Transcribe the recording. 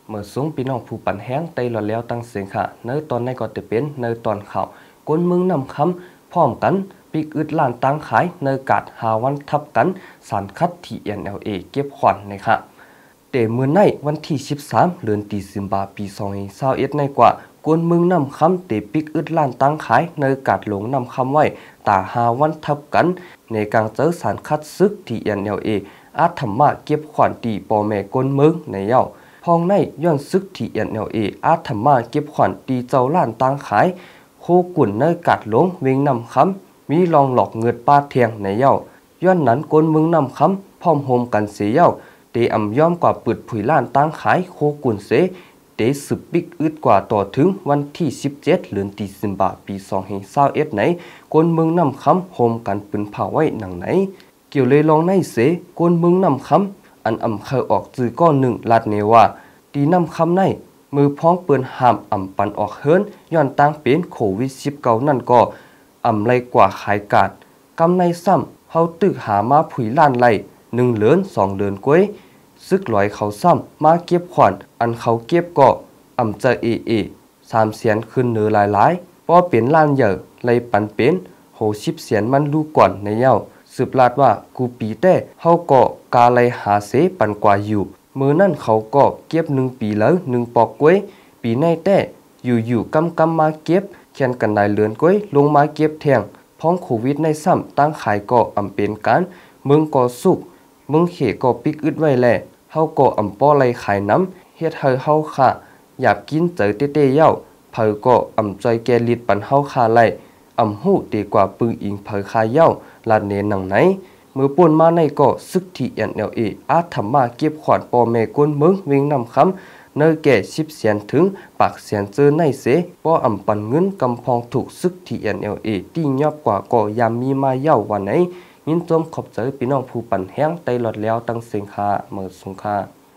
เมื่อสูงพี่น้องผู้ปันแห้งไตหลอดแล้วตั้งเสียงค่ะเนื้อตอนในก็จะเป็นเนื้อตอนข่าวก้นมึงนำคำพร้อมกันปีกอึดล้านตั้งขายเนื้อกาดหาวันทับกันสารคัดที่ NLA เก็บขวัญนะคะแต่เมื่อในวันที่13เดือนตุลาคมปี2021ในกว่ากวนมึงนำคำเตปิกอึดล้านตั้งขายเนื้อกาดหลงนำคำไว้ตาหาวันทับกันในการเจอสารคัดซึกที่ NLA อาจทำมาเก็บขวัญตีปอแม่กวนมึงในเย้าพองในย้อนซึกที่ NLA อาจทำมาเก็บขวัญตีเจ้าล้านตั้งขายโคกุ่นเนื้อกาดหลงเวงนำคำมีลองหลอกเงิดป้าเทียงในเย้าย้อนนั้นกวนมึงนำคำพร้อมโฮมกันเสียเย้าเตอำย่อมกว่าปืดผุยล้านตั้งขายโคกุ่นเสเตสืบปิกอึดกว่าต่อถึงวันที่17เดือนตุลาคมปี2021ไหนกวนมึงนำคำโฮมกันปืนเผาไว้หนังไหนเกี่ยวเลยลองในเสกวนมึงนำคำอันเคยออกจือก้อนหนึ่งลาดเนว่าตีนำคำในมือพ้องเปืนหามปันออกเฮิรนย้อนตั้งเป็นโควิด19นั่นก็ไรกว่าขายกาดกำในซ้ำเฮาตึกหามาผุยล้านไร1เหลือน2เหลือนก้วยซึกลอยเขาซ้ำมาเก็บขวัญอันเขาเก็บก็จะ3เสียนขึ้นเนือหลายป้อเป็นล้านเยอะไรปันเป็นโห10เสียนมันลูกก่อนในเย้าสืบลาดว่ากูปีแต่เฮาก็กาไลหาเสปันกว่าอยู่มือนั่นเขาก็เก็บ1ปีแล้ว1ปอกก้วยปีในแต่อยู่กำมาเก็บแข่นกันได้เลือนก้วยลงมาเก็บแทงพ้องโควิดในซ้ำตั้งขายก็เป็นการมึงก็สุกมึงเขก็ปิกอึดไว้แลเฮาก็ป้อไลขายน้ำเฮ็ดให้เฮาค่ะอยากกินเจอเต้ๆเย้าเผอก็ใจแกลิดปันเฮาค่ะไลหู้ดีกว่าปืนอิงเผอคาเย้าลาดเนหนังไหนมือป่นมาในก็ซึกที่ NLA อาจทำมาเก็บขวัญปอแม่ก้นเมืองเวงนำคำเนอแก่10เสียนถึงปากเสียนเจอในเสป้อปันเงินกำพองถูกซึกที่ NLA ตียอบกว่าก็ยามมีมาเย้าวันไหนยินจมขอบใจพี่น้องผู้ปั่นแห้งไตหลอดแล้วตั้งเสียงคาเมื่อสงคา